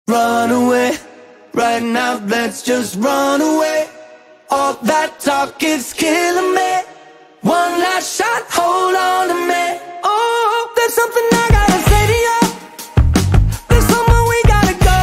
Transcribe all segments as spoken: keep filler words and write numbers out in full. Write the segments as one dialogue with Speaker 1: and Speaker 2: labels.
Speaker 1: Run away, right now, let's just run away. All that talk is killing me. One last shot, hold on to me. Oh, there's something I gotta say to you. There's somewhere we gotta go.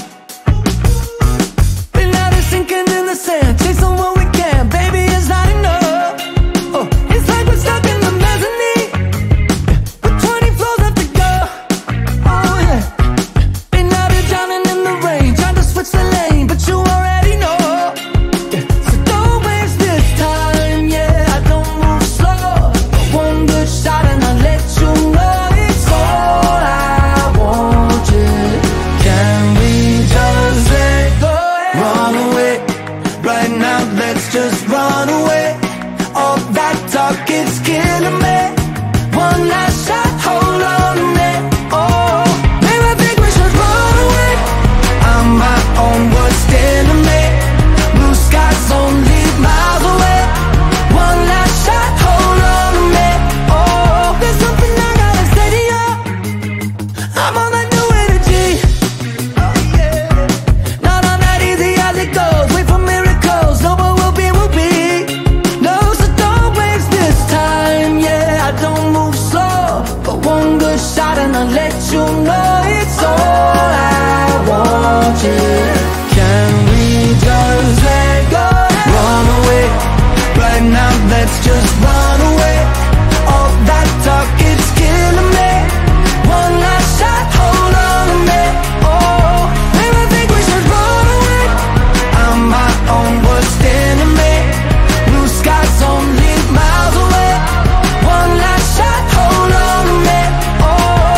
Speaker 1: Been out of sinking in the sand, chasing what we can, baby, it's not enough. Oh, it's like we're stuck in the mezzanine, with twenty floors left to go. Oh yeah, been out of drowning in the rain, trying to switch the lane, but you already know. Yeah. So don't waste this time, yeah, I don't move slow. One good shot and I'll let you know it's all I want, yeah. Can we just let go? Run away, right now, let's just run away. All that talk, it's killing me. One last shot, hold on to me. Oh, maybe I think we should run away. I'm my own worst enemy. Blue skies only miles away. One last shot, hold on to me. Oh, there's something I gotta say to you. I'm on that new energy. Oh yeah, not on that easy as it goes. Wait for miracles, no, but we'll be, we'll be. No, so don't waste this time, yeah, I don't move slow. But one good shot and I'll let you know it's all I want, yeah. Can we just let go? Run away, right now, let's just run away. All that talk, it's killing me. One last shot, hold on to me. Oh, maybe I think we should run away. I'm my own worst enemy. Blue skies only miles away. One last shot, hold on to me. Oh,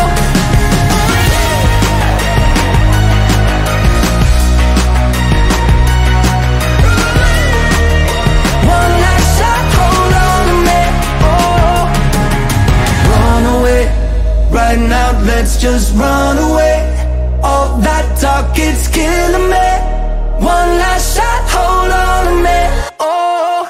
Speaker 1: one last shot, hold on to me. Oh, run away, right now, let's just run away. All that talk, it's killing me. One last shot, hold on to me. Oh,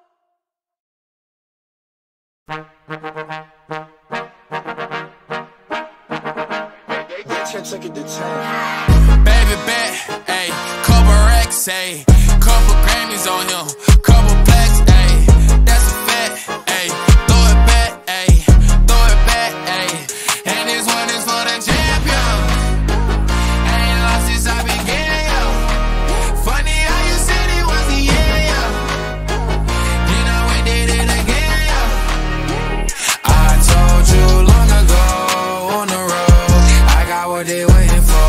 Speaker 2: Baby bet, ayy, couple racks, ayy, couple Grammys on him, couple plaques, ayy, that's a fact, ayy, throw it back, ayy, throw it back, ayy, and this one is for the champion. Ain't lost since I began, yo. Funny how you said it was the yeah, yo. You know we did it again, yo. I told you long ago on the road, I got what they waiting for.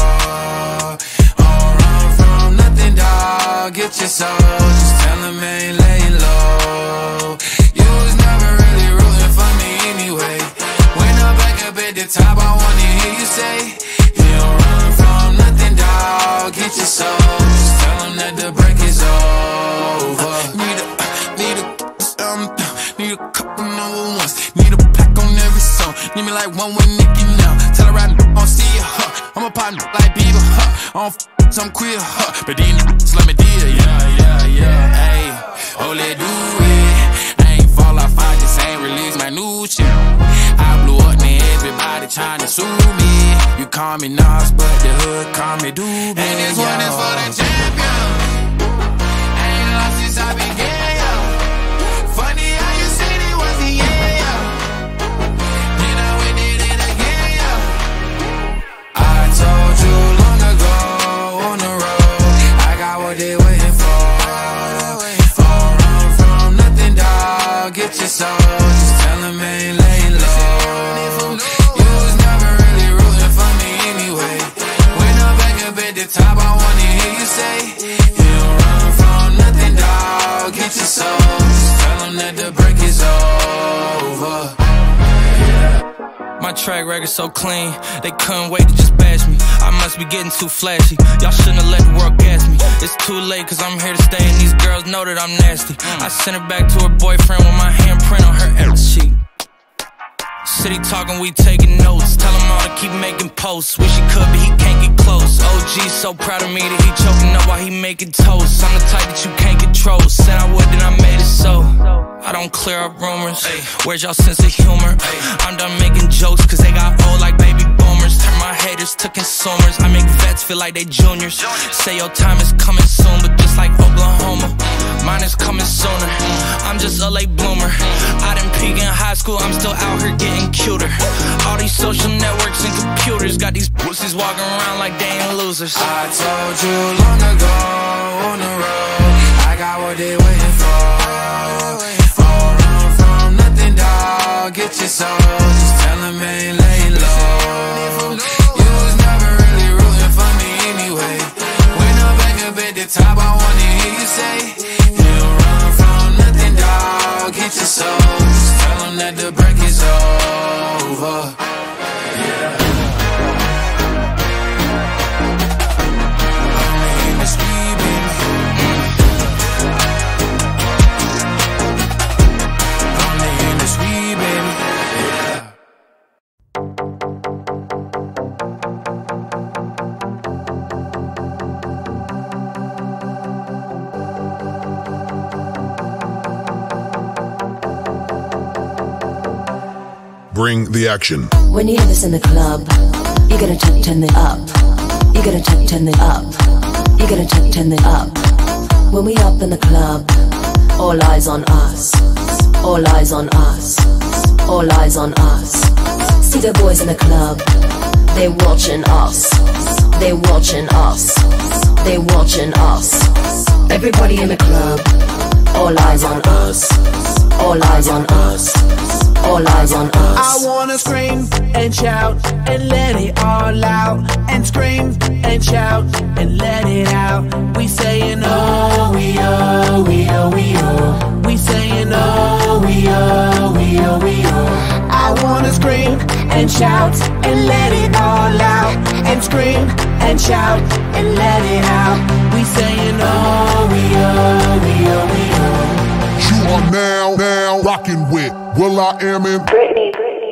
Speaker 2: Get your soul, just tell them I ain't laying low. You was never really rooting for me anyway. When I'm back up at the top, I wanna hear you say, you don't run from nothing, dawg. Get your soul, just tell them that the break is over. Need a, need a, um, need a couple number ones. Need a pack on every song. Need me like one with Nicki now. Tell her I don't see ya, huh. I'm a partner like Bieber, huh. I don't f some queer, huh. But these niggas let me deal, yeah, yeah, yeah, ayy. Oh, let do it. I ain't fall off, I just ain't release my new shit. I blew up, man, everybody trying to sue me. You call me Nas, but the hood call me Doobie. And this one is for the champion. Ain't lost since I began, yo. Funny how you said it was the yeah, yo. You know we did it again, yo. I told you long ago on the road, I got what they waiting for. Don't run from nothing, dawg. Get your soul, just tell them I ain't laying low. You was never really rooting for me anyway. When I'm back up at the top, I wanna hear you say, you don't run from nothing, dawg. Get your soul, just tell them that the break is over.
Speaker 3: My track record so clean, they couldn't wait to just bash me. I must be getting too flashy, y'all shouldn't have let the world gas me. It's too late cause I'm here to stay and these girls know that I'm nasty. I sent her back to her boyfriend with my handprint on her ass cheek. City talking, we taking notes. Tell him all to keep making posts. Wish he could, but he can't get close. O G G's so proud of me that he choking up while he making toast. I'm the type that you can't control. Said I would, then I made it so. I don't clear up rumors. Where's y'all sense of humor? I'm done making jokes cause they got old like baby boomers. Turn my haters to consumers. I make vets feel like they juniors. Say your time is coming soon, but just like Oklahoma, mine is coming sooner. I'm just a late bloomer. I didn't peak in high school, I'm still out here getting cuter. All these social networks and computers got these pussies walking around like they ain't losers.
Speaker 2: I told you long ago on the road, I got what they waiting for. All run from nothing, dog. Get your soul, just tell them ain't laying low. You was never really rooting for me anyway. When I'm back up at the top, I wanna hear you say, you don't run from nothing, dog. Get your soul, just tell them that the break is over. Yeah.
Speaker 4: Bring the action.
Speaker 5: When you hear this in the club, you gotta check, turn it up. You gotta check, turn it up. You gotta check, turn it up. When we up in the club, all eyes on us. All eyes on us. All eyes on us. See the boys in the club, they watching us. They watching us. They watching us. Everybody in the club, all eyes on us. All eyes on us. All eyes on us.
Speaker 1: I wanna scream and shout and let it all out. And scream and shout and let it out. We saying oh, we oh, we oh, we oh. We saying oh, we oh, we oh, we oh. I wanna scream and shout and let it all out. And scream and shout and let it out. We saying oh, we oh, we oh, we oh.
Speaker 4: You are now, now rocking with Will I Am in
Speaker 5: Britney.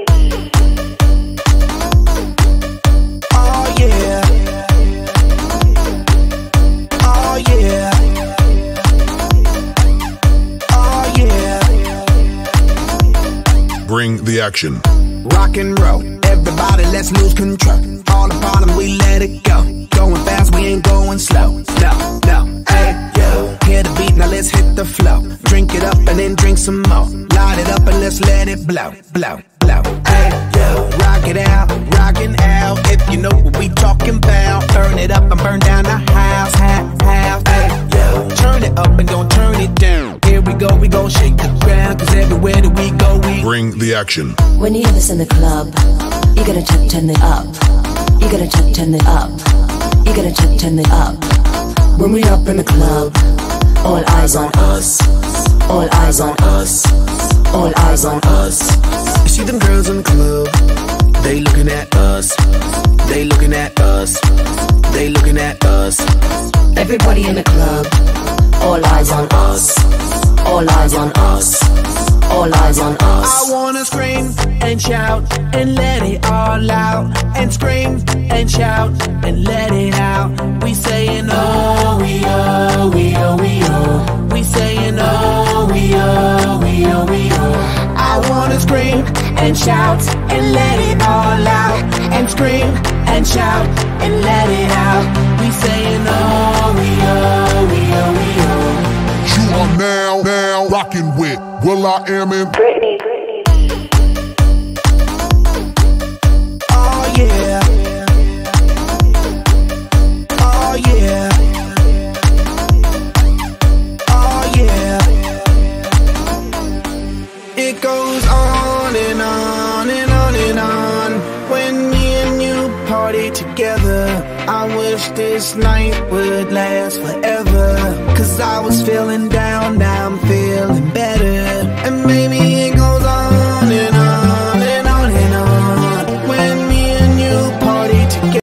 Speaker 1: Oh yeah. Oh yeah. Oh yeah.
Speaker 4: Bring the action.
Speaker 1: Rock and roll, everybody let's lose control. All upon them, we let it go. Going fast, we ain't going slow. No, no, hey, yo. Hear the beat, now let's hit the flow. Drink it up and then drink some more. Light it up and let's let it blow, blow, blow. Hey, yo. Rock it out, rockin' out. If you know what we talking about. Burn it up and burn down the house, house, house. Hey, yo. Turn it up and don't turn it down. Here we go, we gon' shake the ground. Cause everywhere that we go, we
Speaker 4: bring the action.
Speaker 5: When you hear this in the club, you gotta check, turn it up. You gotta check, turn it up. You gotta check, turn it up. When we up in the club, all eyes on us. All eyes on us. All eyes on us.
Speaker 1: You see them girls in the club, they looking at us. They looking at us. They looking at us.
Speaker 5: Everybody in the club, all eyes on us. All eyes on us. All eyes on us.
Speaker 1: I wanna scream and shout and let it all out. And scream and shout and let it out. We saying oh, we oh, we oh, we oh. We saying oh, we oh, we oh, we oh. I wanna scream and shout and let it all out. And scream and shout and let it out. We saying oh, we oh, we oh, we oh.
Speaker 4: You are now, now rocking with Will I Am in
Speaker 5: Britney.
Speaker 1: Oh yeah. Oh yeah. Oh yeah. It goes on and on and on and on. When me and you party together, I wish this night would last forever. Cause I was feeling down, now I'm feeling better.